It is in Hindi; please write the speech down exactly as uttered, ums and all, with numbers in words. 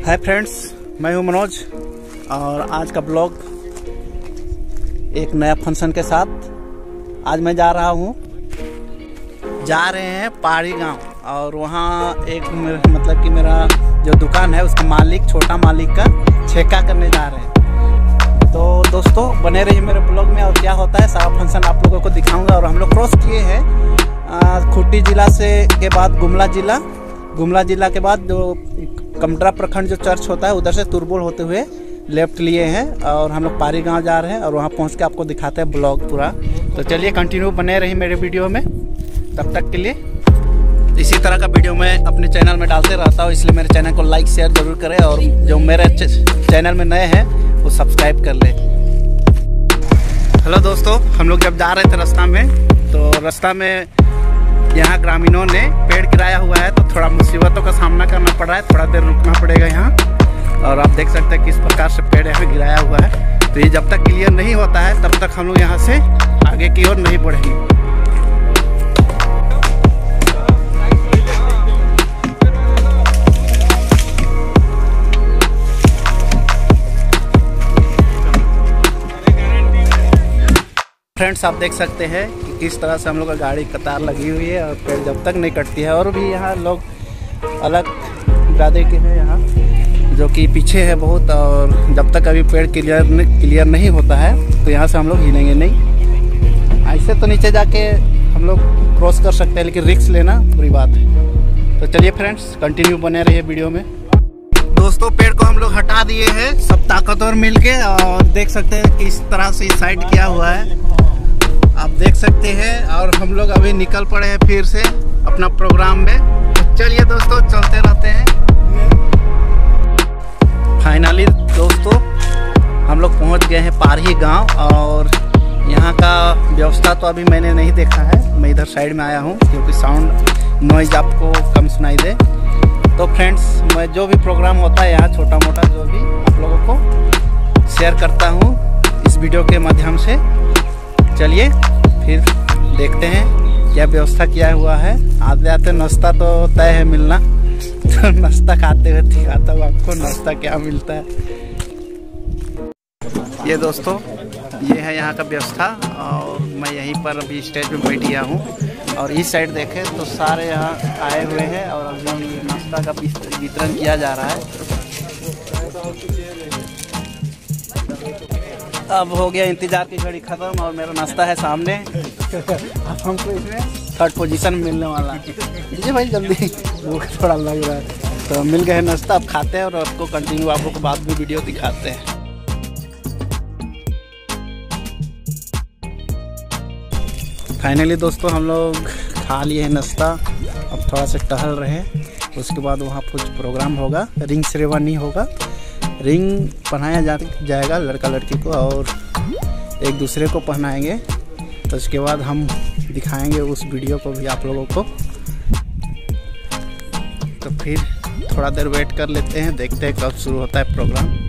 हाय फ्रेंड्स, मैं हूं मनोज और आज का ब्लॉग एक नया फंक्शन के साथ। आज मैं जा रहा हूं, जा रहे हैं पहाड़ी गांव और वहां एक मतलब कि मेरा जो दुकान है उसका मालिक, छोटा मालिक का ठेका करने जा रहे हैं। तो दोस्तों बने रहिए मेरे ब्लॉग में और क्या होता है सारा फंक्शन आप लोगों को दिखाऊंगा। और हम लोग क्रॉस किए हैं खूंटी जिला से के बाद गुमला जिला, गुमला जिला के बाद जो कमटरा प्रखंड जो चर्च होता है उधर से तुरबुल होते हुए लेफ्ट लिए हैं और हम लोग पारी गांव जा रहे हैं और वहां पहुंच के आपको दिखाते हैं ब्लॉग पूरा। तो चलिए कंटिन्यू बने रहिए मेरे वीडियो में। तब तक के लिए इसी तरह का वीडियो मैं अपने चैनल में डालते रहता हूँ, इसलिए मेरे चैनल को लाइक शेयर जरूर करें और जो मेरे चैनल में नए हैं वो सब्सक्राइब कर ले। हेलो दोस्तों, हम लोग जब जा रहे थे रास्ता में तो रास्ता में यहाँ ग्रामीणों ने पेड़ गिराया हुआ है तो थोड़ा मुसीबतों का सामना करना पड़ रहा है, थोड़ा देर रुकना पड़ेगा यहाँ। और आप देख सकते हैं किस प्रकार से पेड़ यहाँ गिराया हुआ है। तो ये जब तक क्लियर नहीं होता है तब तक हम लोग यहाँ से आगे की ओर नहीं बढ़ेंगे। फ्रेंड्स आप देख सकते हैं कि किस तरह से हम लोग का गाड़ी कतार लगी हुई है और पेड़ जब तक नहीं कटती है। और भी यहाँ लोग अलग इरादे के हैं यहाँ जो कि पीछे है बहुत, और जब तक अभी पेड़ क्लियर क्लियर नहीं होता है तो यहाँ से हम लोग हिलेंगे नहीं। ऐसे तो नीचे जाके हम लोग क्रॉस कर सकते हैं लेकिन रिस्क लेना बुरी बात है। तो चलिए फ्रेंड्स कंटिन्यू बने रहिए वीडियो में। दोस्तों पेड़ को हम लोग हटा दिए हैं सब ताकतवर मिलके और देख सकते हैं किस तरह से साइड किया हुआ है आप देख सकते हैं। और हम लोग अभी निकल पड़े हैं फिर से अपना प्रोग्राम में। तो चलिए दोस्तों चलते रहते हैं। फाइनली दोस्तों हम लोग पहुंच गए हैं पारी गांव और यहाँ का व्यवस्था तो अभी मैंने नहीं देखा है, मैं इधर साइड में आया हूँ क्योंकि साउंड नॉइज आपको कम सुनाई दे। तो फ्रेंड्स मैं जो भी प्रोग्राम होता है यहाँ छोटा मोटा जो भी आप लोगों को शेयर करता हूँ इस वीडियो के माध्यम से। चलिए फिर देखते हैं क्या व्यवस्था किया हुआ है। आते आते नाश्ता तो तय है मिलना, तो नाश्ता खाते हुए दिखाता हूँ आपको नाश्ता क्या मिलता है। ये दोस्तों ये है यहाँ का व्यवस्था और मैं यहीं पर अभी स्टेज पे बैठ गया हूँ। और इस साइड देखें तो सारे यहाँ आए हुए हैं और अभी नाश्ता का वितरण किया जा रहा है। अब हो गया इंतजार की घड़ी खत्म और मेरा नाश्ता है सामने। अब हमको इसमें थर्ड पोजीशन मिलने वाला है। जी भाई जल्दी, भूख थोड़ा लग रहा है। तो मिल गए नाश्ता, अब खाते हैं और आपको कंटिन्यू आप लोग को बाद में वीडियो दिखाते हैं। फाइनली दोस्तों हम लोग खा लिए हैं नाश्ता, अब थोड़ा सा टहल रहे हैं। उसके बाद वहाँ कुछ प्रोग्राम होगा, रिंग सेरेमनी होगा, रिंग पहनाया जा जाएगा लड़का लड़की को और एक दूसरे को पहनाएंगे। तो उसके बाद हम दिखाएंगे उस वीडियो को भी आप लोगों को। तो फिर थोड़ा देर वेट कर लेते हैं, देखते हैं कब शुरू होता है प्रोग्राम।